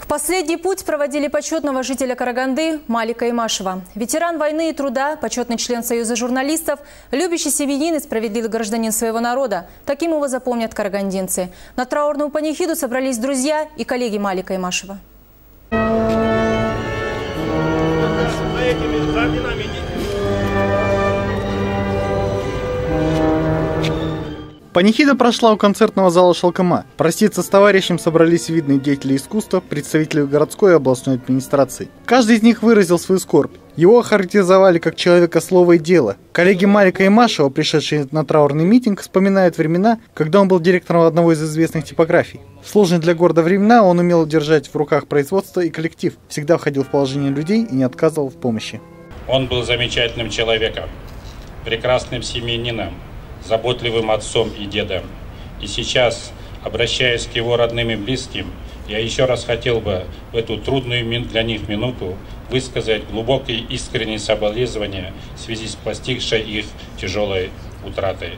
Последний путь проводили почетного жителя Караганды Малика Имашева. Ветеран войны и труда, почетный член Союза журналистов, любящий семьянин и справедливый гражданин своего народа. Таким его запомнят карагандинцы. На траурную панихиду собрались друзья и коллеги Малика Имашева. Панихида прошла у концертного зала Шалкома. Проститься с товарищем собрались видные деятели искусства, представители городской и областной администрации. Каждый из них выразил свою скорбь. Его охарактеризовали как человека слова и дела. Коллеги Малика Имашева, пришедшие на траурный митинг, вспоминают времена, когда он был директором одного из известных типографий. В сложные для города времена он умел держать в руках производство и коллектив, всегда входил в положение людей и не отказывал в помощи. Он был замечательным человеком, прекрасным семьянином, заботливым отцом и дедом. И сейчас, обращаясь к его родным и близким, я еще раз хотел бы в эту трудную для них минуту высказать глубокие искренние соболезнования в связи с постигшей их тяжелой утратой.